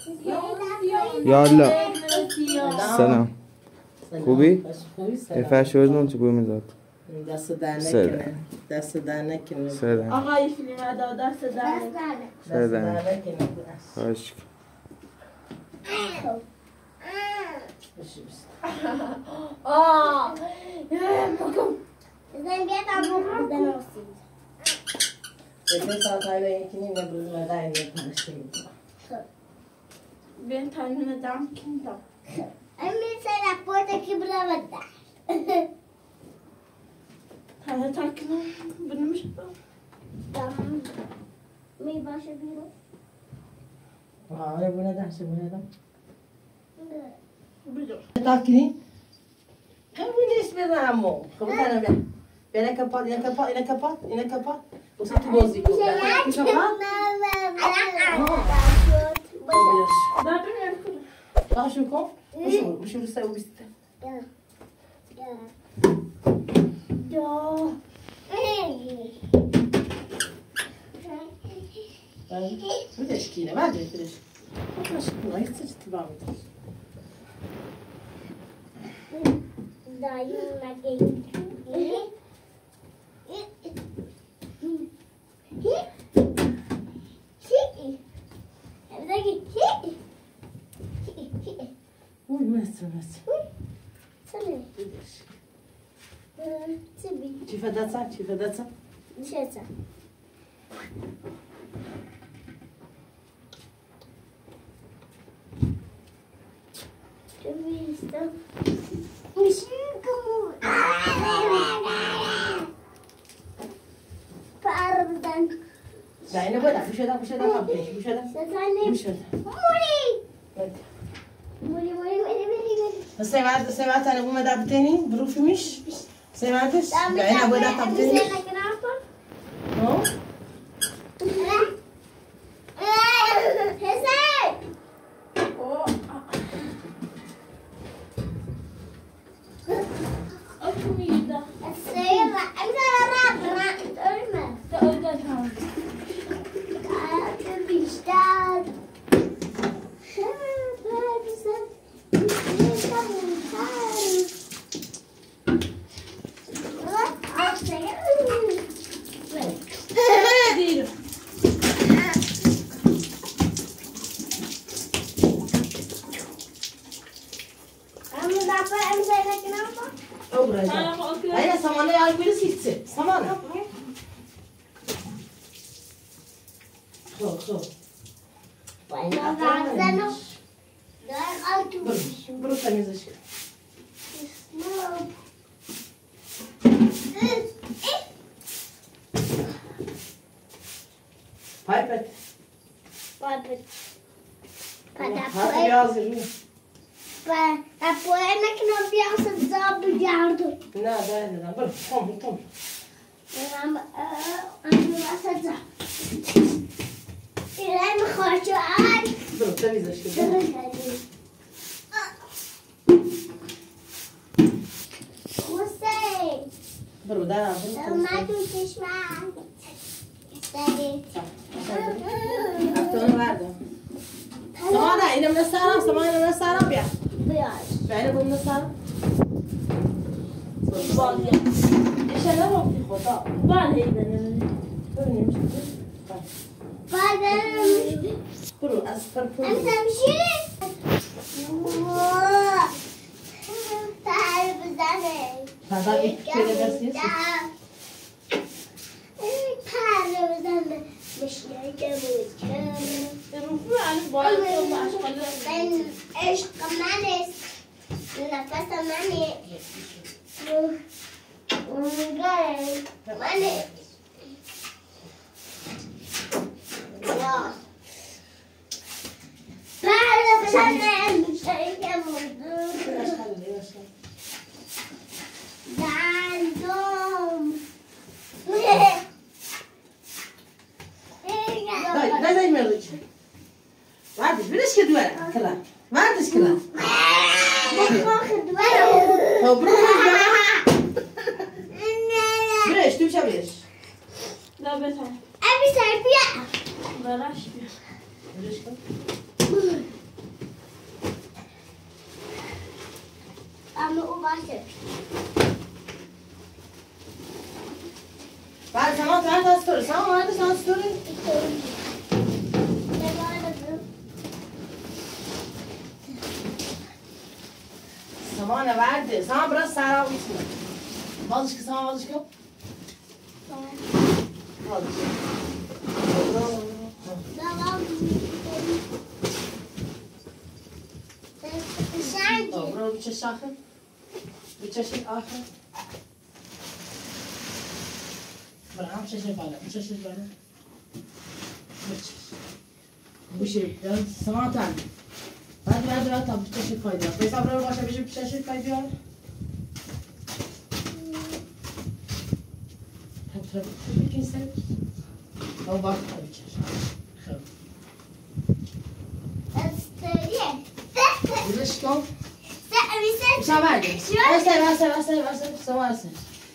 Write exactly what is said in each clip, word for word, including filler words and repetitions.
يلا سلام خوبی؟ فرش وزنون چه بوی میداد؟ دست در نکنه دست در نکنه آقای فیلم ادا دست در نکنه دست در نکنه خواهش آه مکم زن بیاد آبو بزن آسید بسید ساعت های یکی نیم نبود مدن یک پرشته میدونم بین تایمون دام کندم امی سر اپورت کی بلا بده هذا تاكله بنمشي دام می باشه بیرون آره بونه داشته بونه دام بجو تاکنی خیلی نیست برامو خب تنم بیا بیا کپات اینا کپات اینا کپات اینا کپات واسه تو بازی کن کپات ده بنير كله باش نكون وشو وشو نسوي بس دو بدش كينا ما ادري بدش بدش ما يصير تبغى دايما ما جاي قول بس بس سلام بدش تبي كيف داتها كيف داتها شتا تبي استو مش نكمل فأردن دعينا بدا وش هذا وش هذا قبلش وش هذا ستاني وش هذا مولي مولي مولي مولي مولي سمعت سمعت أنا بوم دابتني بروفي مش سمعتش دعينا بدا قبلني ها أكمل السيارة أنا رابرة أرمى تقدر هم بيشتغل دير هيا سمانة يا البير سيتسي سمانة خو خو برو تميزش بايبت هاتي يازر Apoio que não piaça desabro de ardo. لا ده ده برو قوم قوم أنا أنا ما أصدق. إذا ما خرجت عاد. برو تميزش وسي. برو ده برو ما توصيش معك. استني. أكتر واحدة سمانة إنا من السارة سمانة من السارة بيا بياش. بعنا بوم السارة بالي إيش أنا ما في خطأ بالي إذا بعدين. برو أصفر برو أنت مشي. تعال بزني. هذا إيه كده بس يس تعال بزني. مش نجمود كم. المفروض عن بالي ما أشغل من إيش كمان نفس ماني وغير ماني لا بعد بسنة مش هيكمل عندهم لا لا زي ما يرجع ما عندش بلاش كدوار كلام ما عندش كلام هو بروح بلاش تمشي بلاش لا بس أبي سربيا بلاش بلاش همه او باشه. بعد سامان تو هر دست توره سامان هر دست توره سامان ورده سامان برای سرا بیتونه بازش که سامان بازش که بازش برو بچش آخر بچشت آخر برو هم چشت بالا بچشت بالا بچش بوشه سامان تن بعد بعد بعد تا بچشت پای دیار بیسا برو باشه بشه بچشت پای دیار هم ترا بکن سر او باشه تا بچش خب بلش کن بسا برده بسا بسا بسا بسا سامان بسا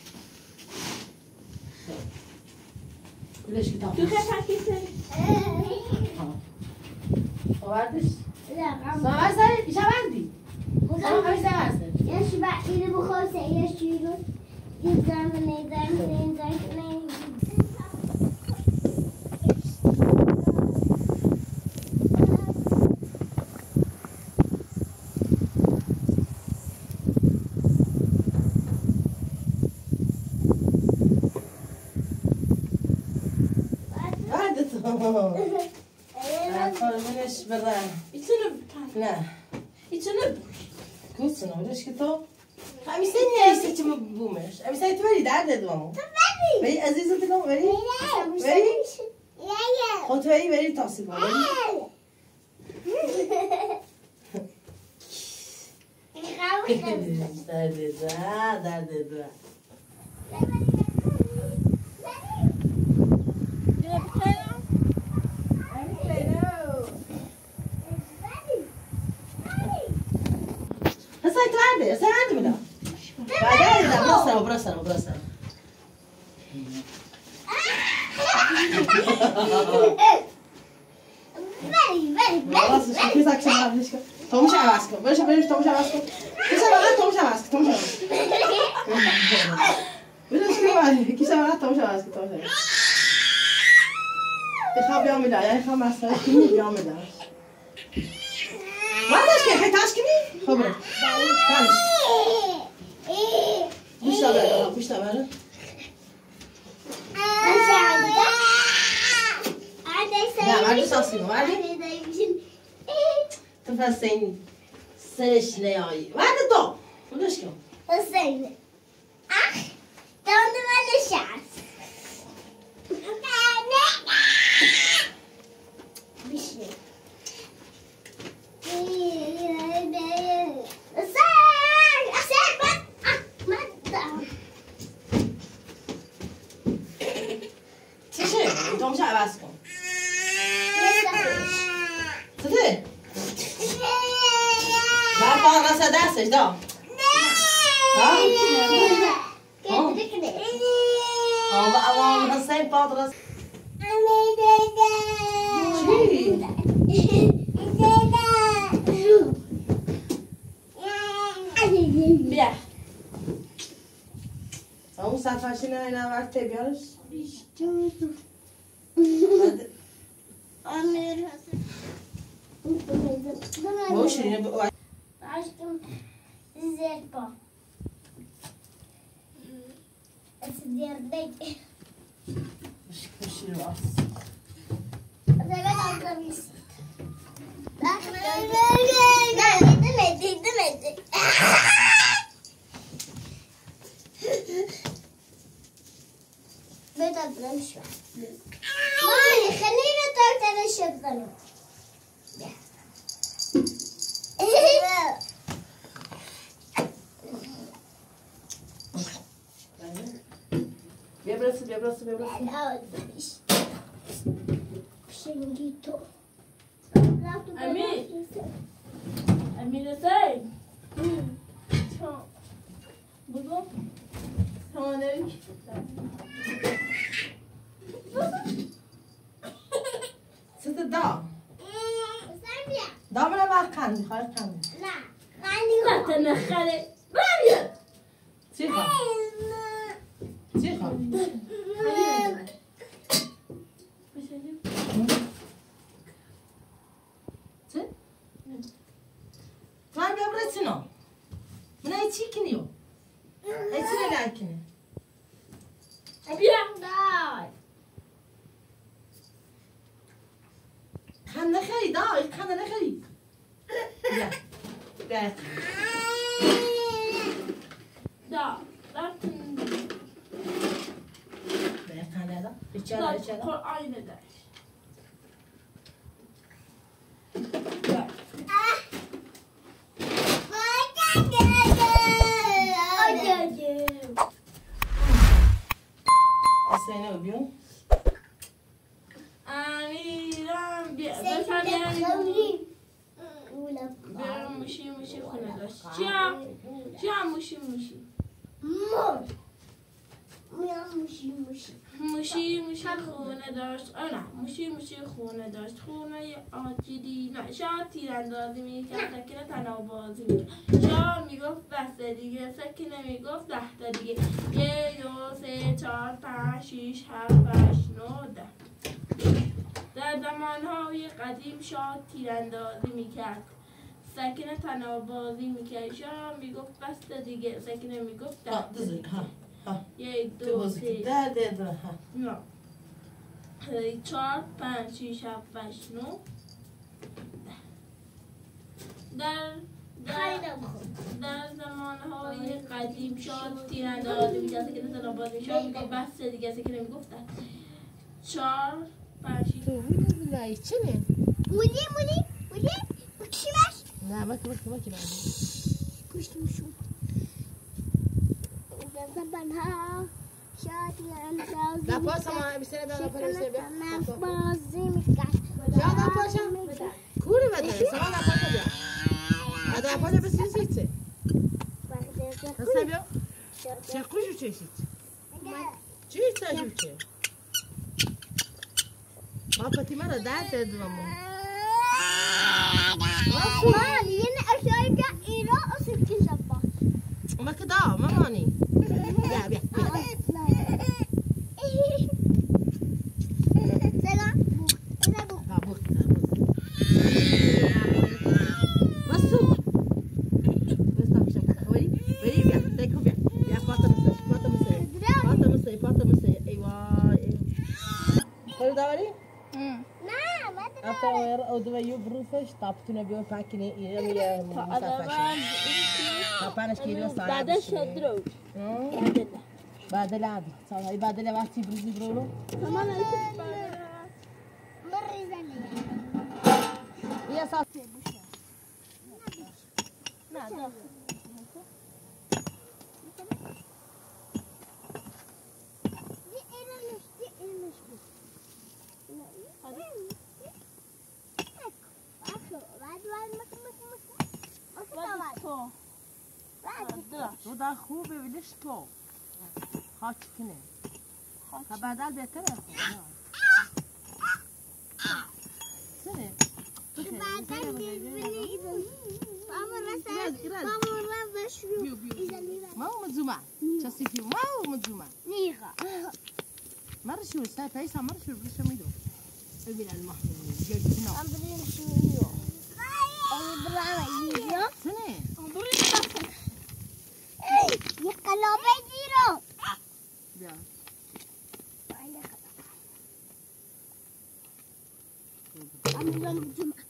بلش کتاب تو خیلی پاکیزه آوردش؟ سامان سر بیشا بردی سامان همیشه هسته یه شبه اینو بخواسته یه شیرو یه زمینه زمینه زمینه منش برای ایتونو نه ایتونو کوچه نمیدونش که تو همیشه نیستی چه بومش همیشه تو بری درد دوامو بری عزیزم تو کم بری بری خود بری بری تاسی کن درد دو درد دو هسه هسه عندي منها بعدين لا برسنا وبرسنا وبرسنا بری بری خلاص شو كيف اكشن هذا مش تو مش عواسكو بلاش بلاش تو مش عواسكو كيس بقى تو مش عواسكو تو مش بلاش كده كيس بقى تو مش عواسكو تو مش يخاف يوم ده يعني خاف مع سنة يوم ده ما تشكي حي تشكي خبرة تعالش مش تبع مش تبع لا ما تصاصي ما علي تفسيني سيش نياي ما تدو ولاش كم حسين اخ دون ولا شعر بشي انتم مش عباسكم صدق ما طار راسه داسش ده ها ها بقى والله حسين طار راس بیا اون سفرشین اینا وقت بیارش امیر حسن موشی عشقم زربا أصدر لك مش مش الراس أنا قاعد أقرب لا لا دمتي دمتي بدأ بنمشي ماني خلينا طرت على الشبكة بيبرس بيبرس بيبرس شنجيتو امين امين ازاي بابا هونك ست الدار دامنا بقى قندي خالص قندي لا عندي لا تنخلي Var bir bırakın o. Buna hiç ikiniyor. Hepsine layıkını. خلنا خريد اه خلنا خريد لا لا Da. Da. لا خلنا لا بيتشالا Da. بيتشالا Kor aynı der. Sen ne yapıyorsun? Amiram bir befendi bir muşi muşi خونه داشت. چیا؟ چیا موشی موشی؟ موشی موشی خونه داشت. آه نه موشی موشی خونه داشت. خونه آجیلی نه شاید تیراندازی میکرد. سکینه تناب بازی میکرد. شاید میگفت بسته دیگه. سکینه میگفت ده تا دیگه. یک دو سه چهار پنج شیش هفت هشت نه ده. در زمانهای قدیم شاه تیراندازی میکرد. سکینه تناب بازی میکرد. شاه میگفت بسته دیگه. سکینه میگفت ده تا دیگه. یک دو سه ده ده ده ها نه چهار پنج شیش هفت هشت نه در در در زمانهای قدیم شاه تیراندازی میکرد. سکینه تناب بازی میکرد. شاه میگفت بسته دیگه. سکینه میگفت ده چهار پنج شیش لا içine. Muli muli muli uçmaz. Ne bak bak bak ne. Kuştum şu. Zamanha şadiyan şazim. La pasa ma bir sene daha para istedi. Bazım kaç. Ya da paşa. Kuru beden. Sana da paşa ya. Ada paşa bir şey seçti. Nasıl yapıyor? Şey kuşu çeşit. Çeşit çeşit. ما فتي مرة دعت دمامو ما ينا أشارك إيرا أصيب كذبة ما كده ما ماني بيع بيع سلام أنا بوك ها بوك بس بس تمشي وري وري بيع تيكو بيع بيع فاطمة فاطمة فاطمة فاطمة أيوة أيوة دوري أفter او دوی بروفش تابتونه بیو پاکینه ایران یا مسافرش. پاپانش کیلو سال. بعدش شدروج. بعد لعب. صار هاي بعد لعب وقتی بروزی برولو. تمام مريزاني يا صاحبي. نه نه. رو دا خوبه ولیش تو خاک کنه تا بعدال بهتره سنه بعدال ببینید اما رسال اما رسال ما هو مزومة شاسي فيه ما هو مزومة نيغا مرشو سا تايسا مرشو بلشو ميدو ببين المحمول جاي هنا أمبرين شويو أمبرين يجيو سنه يقلبي جيرو بيا أمبرين بجمع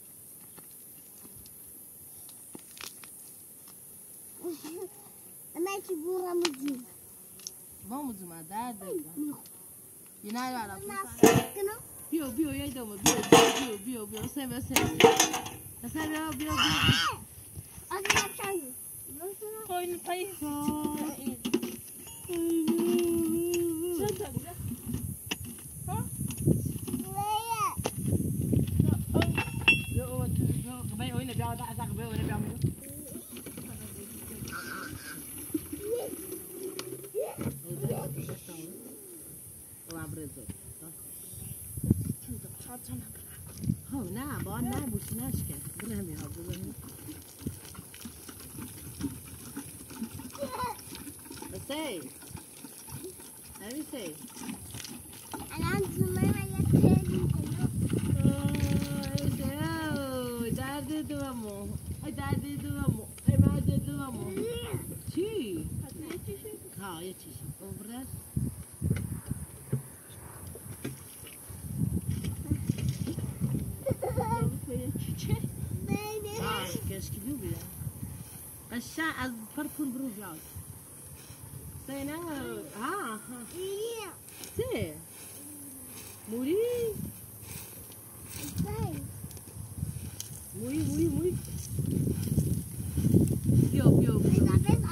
أنا كبورة مجمع ما هو مزومة ده ده ينايل على كنا بيو بيو يدوم بيو بيو بيو بيو سامي سامي سامي بيو بيو أنا شايف Koyun payı. هو نعم بقى نعم وش ناشكه برهم يا برهم بس ايه نمیشه الان زمان خیلی درد دوامو درد دوامو درد دوامو چی؟ ها یه چیشی ببره ها کشکی دو بیا قشا از پرکن برو بیاد سینا ها ها سه موری موری موری موری بیا بیا بیا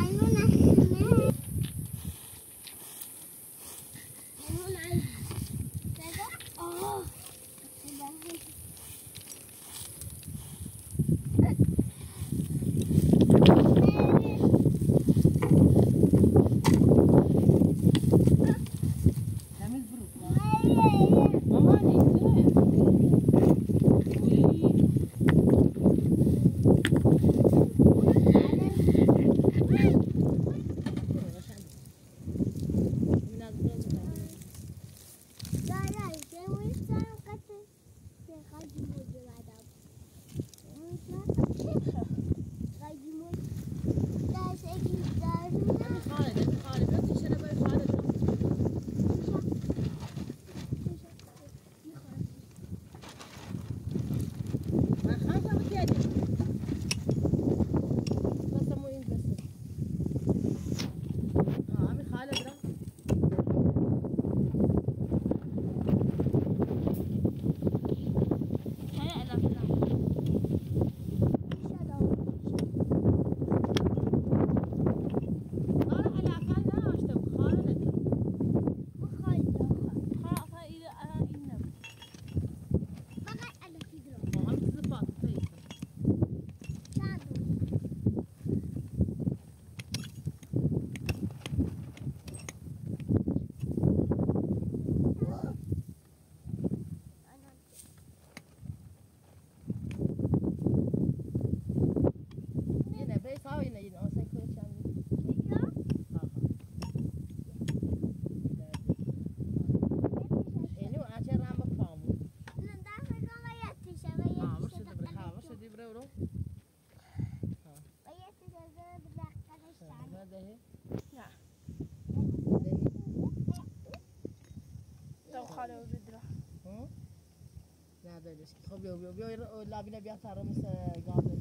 خب بیا بیا بیا لابینا بیا تارا مثل گاده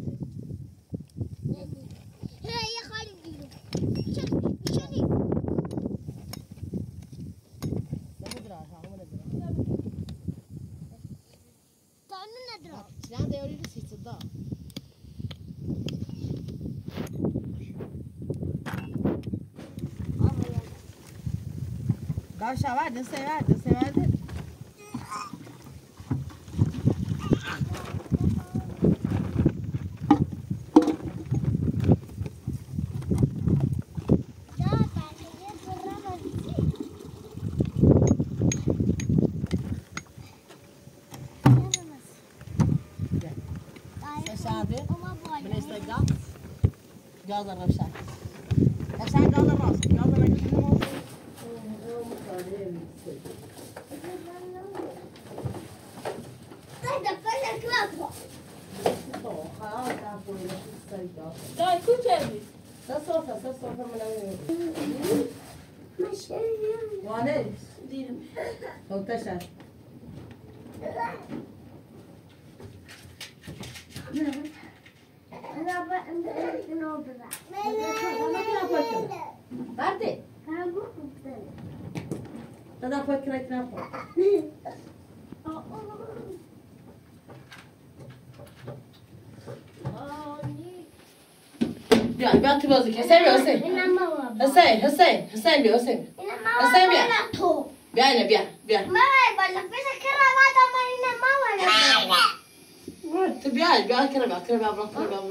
هی خالی دیگه چنی نمیدرا همون ندرا تانو ندرا چند دیوری رسید دا دا شواد نسواد نسواد جاز الرشاق رشاق جاز الراس جاز الرجل دای کوچه سصوفة سصوفة من أول وانيس دیرم هو تشر انا بقى نوبة بعدين انا بقى تدا فكرة كنافة بیا بیا تو بازی حسین بیا حسین حسین حسین حسین بیا حسین حسین بیا بیا اینه بیا بیا تو بیا بیا کرم بیا کرم بیا بیا کرم بیا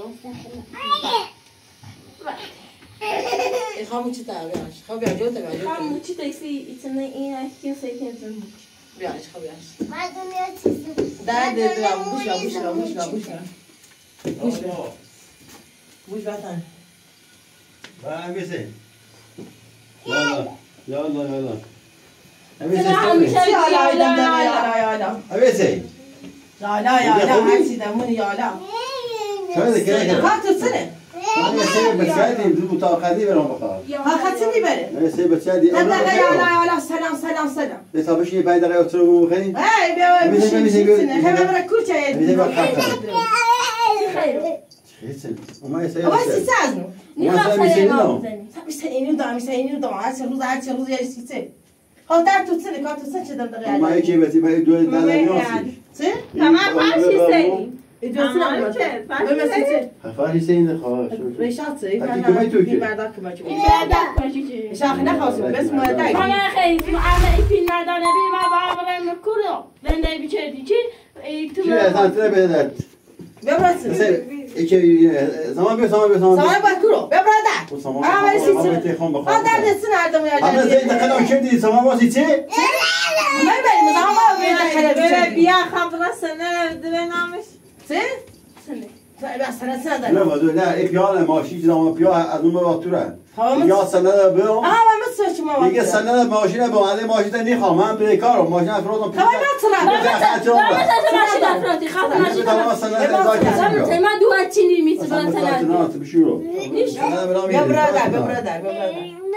این خامو چی تا بیا خب بیا جو تا بیا جو خامو چی تایسی ایتونه این اکی سیکن زن بیا خب بیا ما دنیا چیزی ده ده ده بوش بیا بوش بیا بوش بیا بوش بیا بوش بیا بوش بیا تن Vai, Vicente. Vai lá. يلا يلا. سلام میشه يا لا يا لا يا لا يا لا. أبي سي. لا لا يا لا عكسي دموني يا لا. شو هذا كذا كذا؟ هات السنة. أنا سي بتساعدني بدو متوقعين بينهم بقى. ها خدتني بره. أنا سي بتساعدني. لا لا يا لا يا لا سلام سلام سلام. بس أبغى شيء بعد غير تروح خلين. اي بيا مش مش هم برا كل شيء. أبي تبغى خاطر. خیر خير. وما يسوي. اما سيسازنو. نیخواه سلام بزنی میسینی دام میسینی دام هر روز هر روز یه چیزی. ها در تو سنه کار تو سنه چه دم دقیقه. ما يجي بس يبغى يدور دلنا ناسي. چه؟ تمام فرشی سنی ایجاد تمام نمیشه. که بس فرشی چه؟ سنی خفاري سين خلاص. ریشات ای اگه کمی تو که. مردا کما چه؟ بردک شاخ نخواستم بس مردا. همه خیلی تو همه این فیلم مردانه بی ما باورم کورو زنده بیچردی چی تو شو أصلاً ترى بدأت. ببرسن. مثلا إيش زمان بيو زمان بيو زمان. سامای باکورو ببردا. وزمان. آه ولی زمان سیسی. بيتخون بخون. ها در دستن هردم یا أنا زي دخلنا شدي زمان واسي تي. ما بریم زمان ما بریم داخل بره بیچاره. بیا خبر سنه دوه نامش چه؟ سنه بس سنه سنه لا دارم. ما دو لا إبيان ماشي زمان بيو أدوم باتورة. خامس. يا سنة بيو. آه ما مسوي شو ما. دیگه سنه ماشین با علی ماشین نمیخوام من بیکارم ماشین افرادم خواهی ما تلا. ما مثلا ماشین افراطی خاطر ماشین افراطی ما دو چینی میتونم مثلا نه تو بشورو بیا برادر بیا برادر بیا برادر.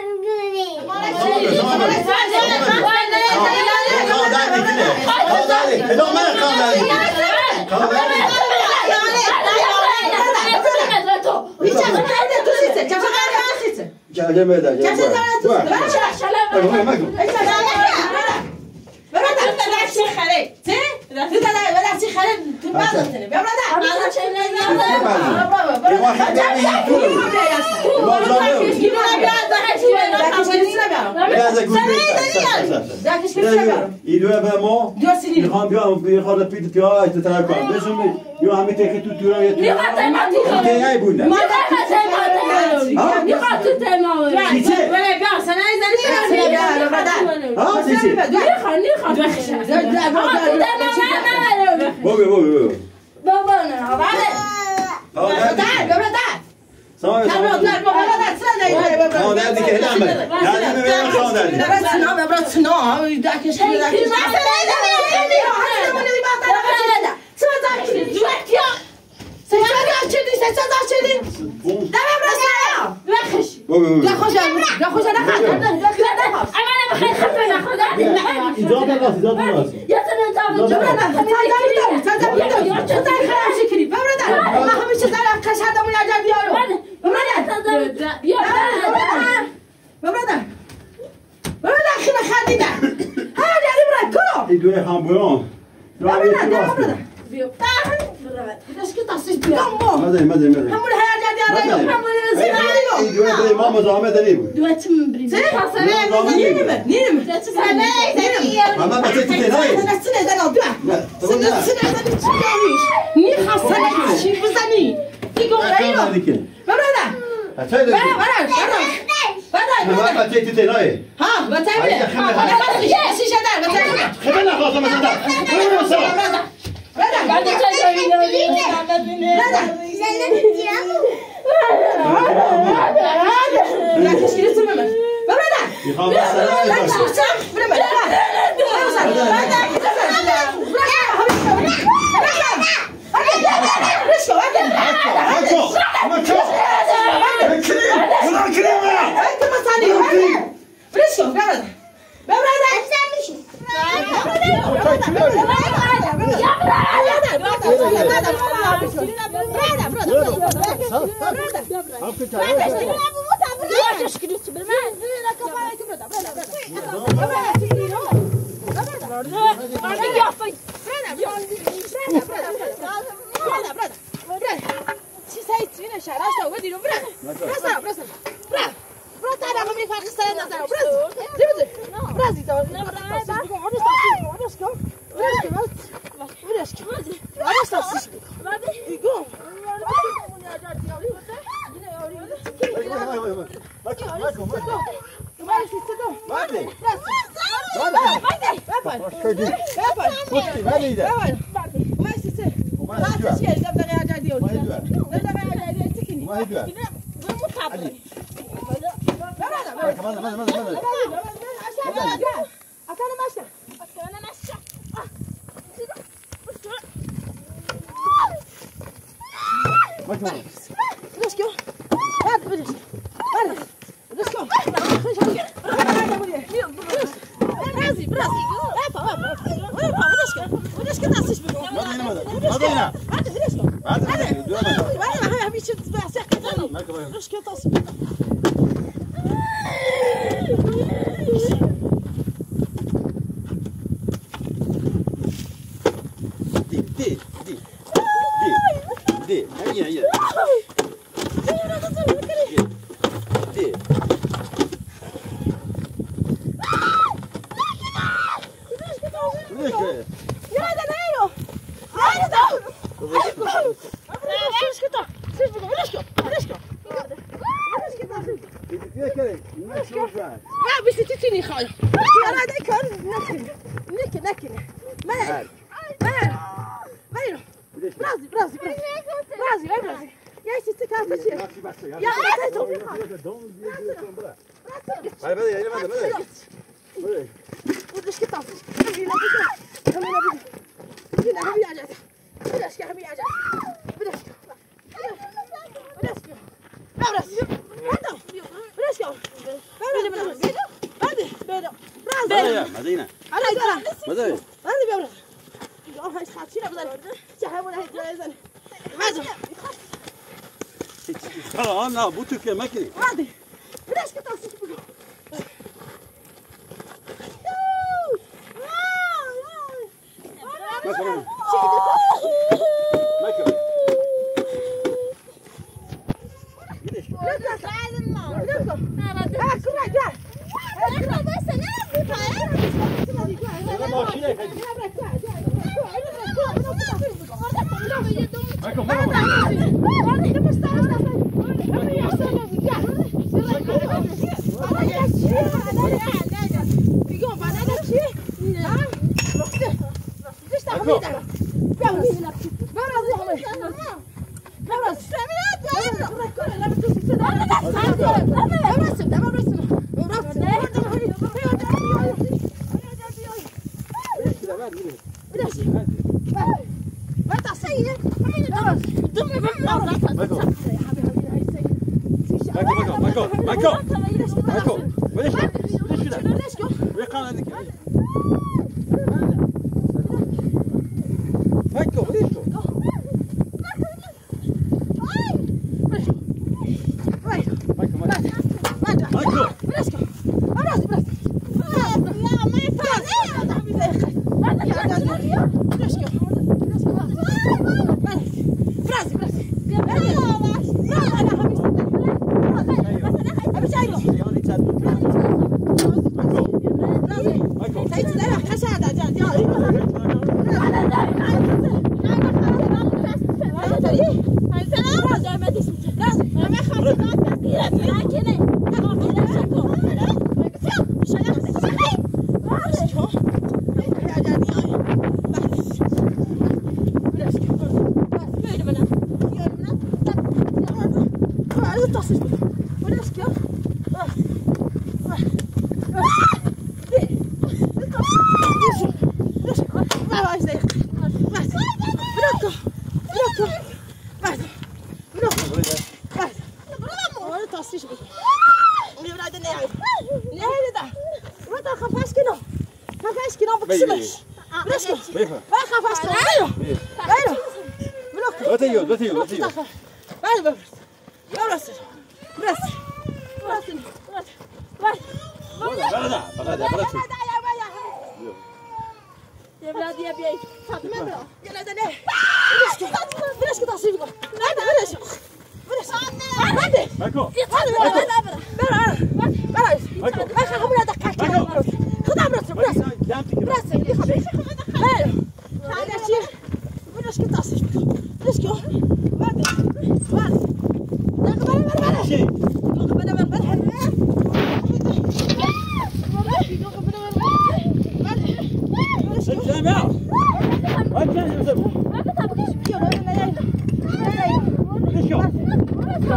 جاجم بده جاجم ایدو به ما میخوام بیام بیخواد پیت پیاز تطلع کنم بسون یو همه تکی تو تو رو میخواد ما تیای بوده میخواد ما میخواد تو تمام چیچه بره بیا سنه زنی ها چیچه میخواد میخواد بابا بابا بابا نه بابا سلام سلام خاندر دیگه هدام بده نه نمیدونم خاندر دیگه ایدوی خامبوران ماذا ماذا ماذا ایدوی برای ما مزاحمه داری بود دوتم بریم اما بچه چیزی نه ما بچه چیزی نه ها بتعمل شيشه دار بتعمل خبرنا خلاص ما صدق بعد تجربه لا تشكيله تماما بابا يخاف السلام لا تشكيله بابا ما لا بو تركيا ماكري عادي بلاش كتصيش بقى ماكري ماكري ليش لا تعال الماء لا ها كل رجع لا بس انا انا ما شيء هيك ماكو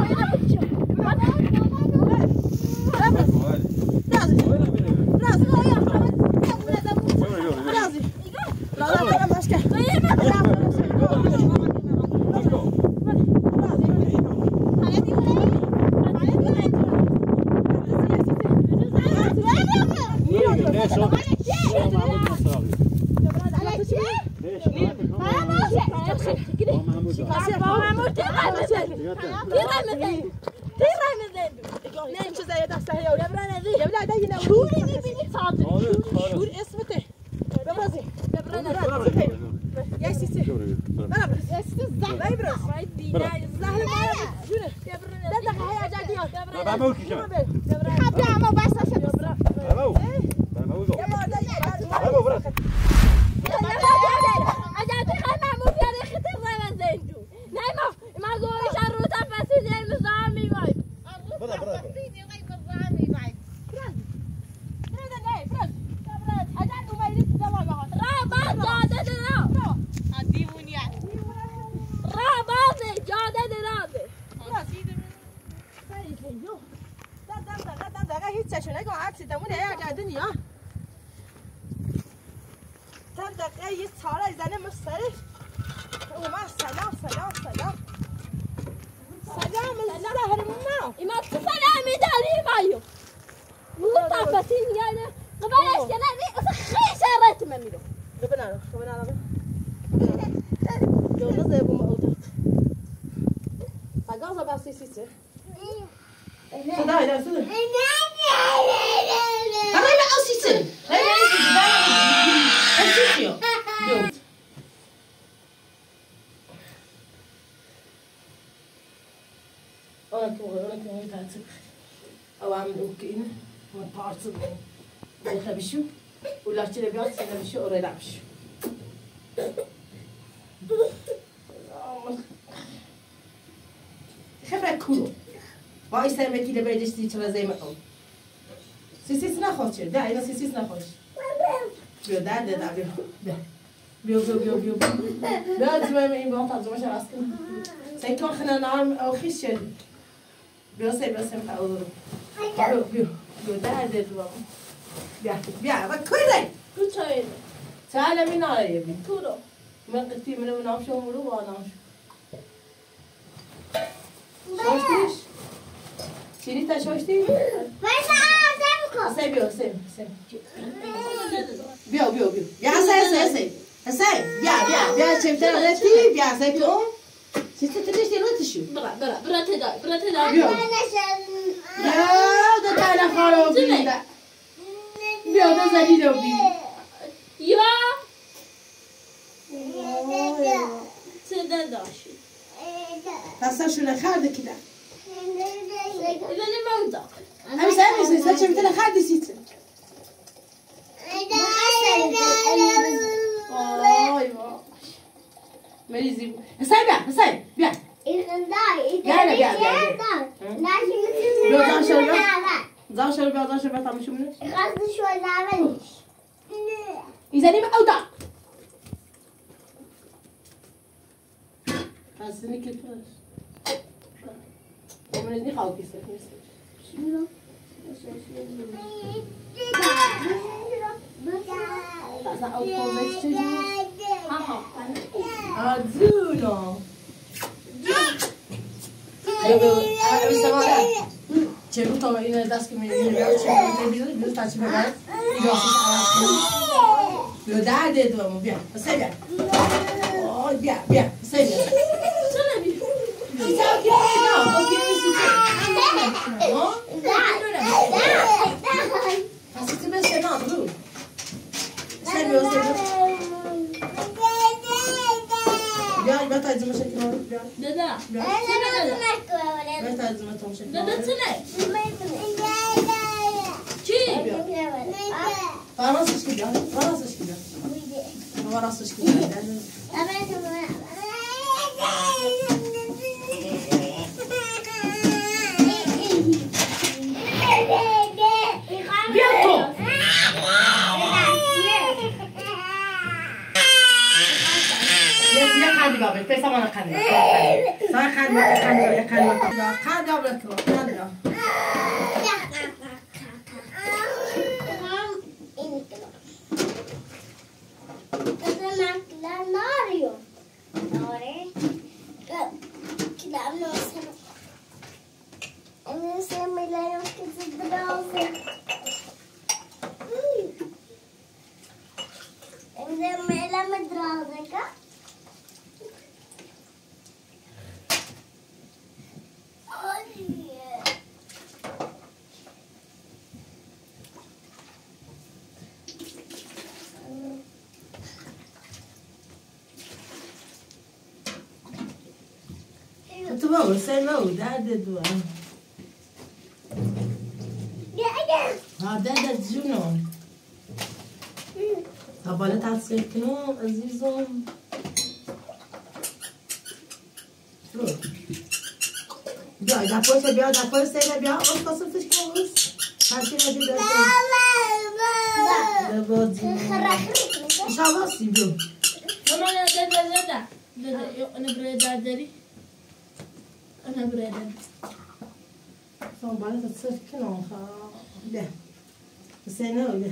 Razı. محمود تيرا مثل تيرا مثل تيرا مثل نعم شو زي دسته هي ولا دبرنا ذي يا بلاد هنا شوري ذي بني صادق شو اسمته برازي دبرنا يا سيسي برا يا سيسي لا يبرز رايدي ناي زهر ما شنو دبرنا لا دقه هي جاديات دبرنا بعمل كذا دبرنا يا ما بس عشان بعمل بعمل يا ما ده بعمل برا أجاتي خل محمود يا ريخ ترى زينجو نايمة ما قولي شرو تفسي زي المزامي واي برا برا إما تسلامي داري مايو والله طافتين يعني قبلش كنا ذي أسخي شريت مميلو ربنا ربنا يوم نزل أبو مأوتك فجازة بس يسيسه صدق لا صدق أنا لا أسيسه لا لا أسيسه يوم أنا كم أنا كم تعرف أو عم أوكينا ما بعرف ده خبيشو ولا ترى بيعرف خبيشو ولا لا بيشو خبرة كولو ما يستعمل كده بيجي ترى زي ما هو سيسيس نخوش ده أنا سيسيس نخوش بيو ده ده ده بيو ده بيو بيو بيو بيو ده زمان ما يبغى تعزم عشان أسكن سيكون خنا نعم أو خشل بيو سي بيو سي أو بيو بيو بيو ده ده زمان بيا بيا بكويني كوتشاين تعال من على يبي كورو من قلتي من من عشوا مرو وأنا عشوا شوشتيش شيني تا شوشتي سي بيو سي سي بيو بيو بيو بيا سي سي سي سي بيا بيا بيا شفت رتي بيا سي بيو شفت تريش تي رتشو برا برا برا تداي برا تداي بيو يا ده تعال خالو بيدا بيو ده زادي لو بي يا تداداشي هسه شو لخالد كده إذا لما وضع أنا سامي سي ساتش مثل خالد سيت أي ما مريزي هسه بيا هسه بيا بيو ده شربة ده شربة ده شربة تعمل شو منه إذا لما أوضع هسني كيف ومن إذن خاوك يسكت يسكت لا أو توزيش تجي ها ها أزونا يبغى أبي سماعة شو طبعا إنه داس كمية يبغى شو بيزل بيزل تاج بيزل يبغى ده ده ده مو بيا بس بيا أوه بيا بيا سيد سلامي سيد كده لا أوكي سيد ها حسيت بس ما برو سيد بيو سيد بيا بيا تاج مش كده بيا دادا بيا بيا تاج مش كده دادا تناي شي فراسش كده فراسش كده فراسش كده بيانكو يا يا خالد بابا بس أنا خالد صار خالد خالد خالد خالد بابا خالد بابا سلمى ودادد ها دادد جنون طبالة تعسكنو عزيزهم بیا در پایت بیا در پایت سیمه بیا اون کاسه فش کنوز هرچی ندی در پایت بازی شواسی بیا ماما انا دادا دادا دادا انا بريد دادري انا بريد فهم بالك تصير كنون خا لا سينا ولا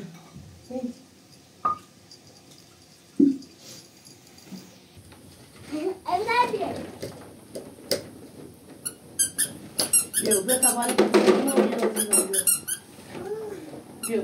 بيو بيو طبالك بيو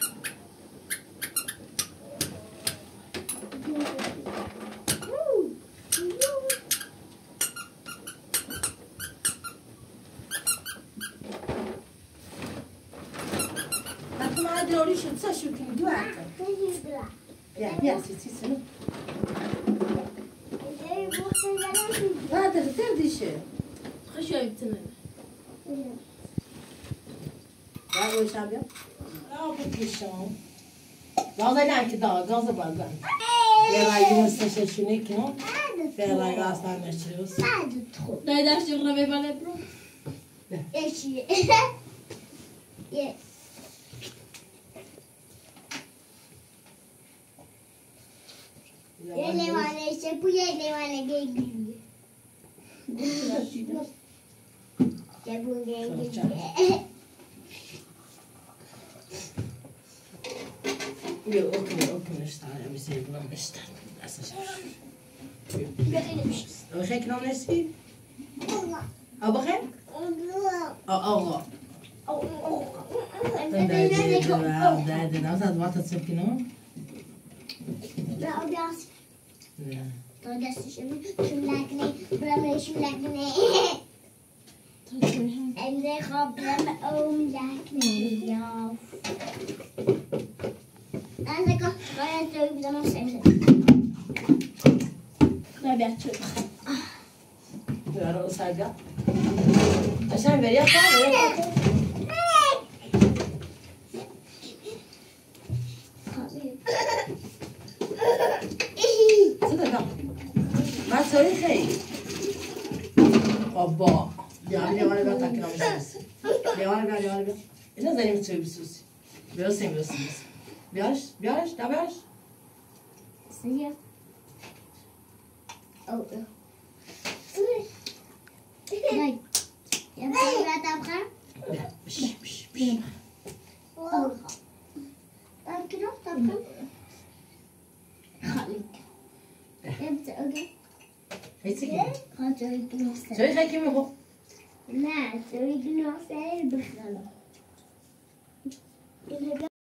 شو تسا شو كم دواعك يا يا سيتي سنو هذا تردي شيء خشوا يبتنا لا وش أبيض لا بتكشون لا ضل عنك دا غاز بعدين يراي مستشفى شنو كنو يراي غاز ما نشروس لا يدرس شغله بيبان برو ايش يس Ele mana se puye ele mana gegi. Ya bu gegi. Yo okey okey işte ya bir şey bulamamışlar. Nasıl şey? O şey kim nesi? Aa bakayım. Aa aa. ده ده ده ده ده ده واحد سكينه لا أبيض. لا طيب شو شو لكني برامي شو لكني. عندي خبرة أم لكني يا. أنا كنت غيرت لي بدنا نسوي. لا بيعتشو يا رؤوس هذا عشان بريا طالع صدق ما تسوي شيء أبا يا أمي وانا بتاكل أنا بس يا وانا بيا يا وانا بيا إذا زين بتسوي بسوسي بيوسين بيوسين بياش بياش ده بياش سيا أو هاي يا بني لا تبغى لا بش بش بش أو أكله تبغى خليك يبدأ أوكي هاي سكين خاطر يجلس سوي خير كم يبغى لا سوي جلوس بخلا